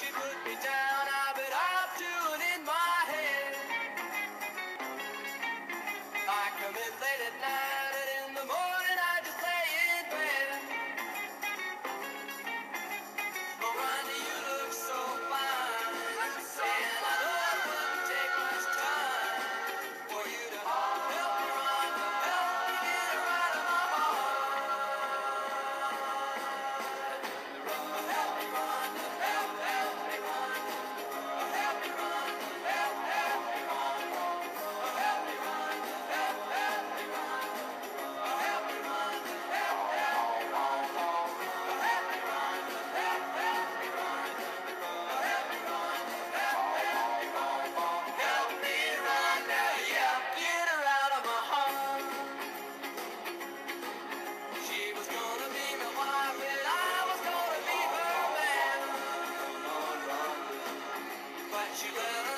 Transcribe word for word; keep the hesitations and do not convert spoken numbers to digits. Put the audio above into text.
put me down, I bet I'll do it in my head. I come in late at night and in the morning I just lay in bed. Oh, Rhonda, you look so fine, and I know it wouldn't take much time for you to help me, Rhonda, help me get her out of my heart. Help me, Rhonda, help, help me, Rhonda. Help me, Rhonda, help, help me, Rhonda. Help me, Rhonda, help, help me, Rhonda. Help me, Rhonda, help, help me, Rhonda. Help me, Rhonda, help, help me, Rhonda. Help me, Rhonda, help, help me, Rhonda. Help me, Rhonda, yeah, get her out of my heart. She was gonna be my wife and I was gonna be her man. But she let her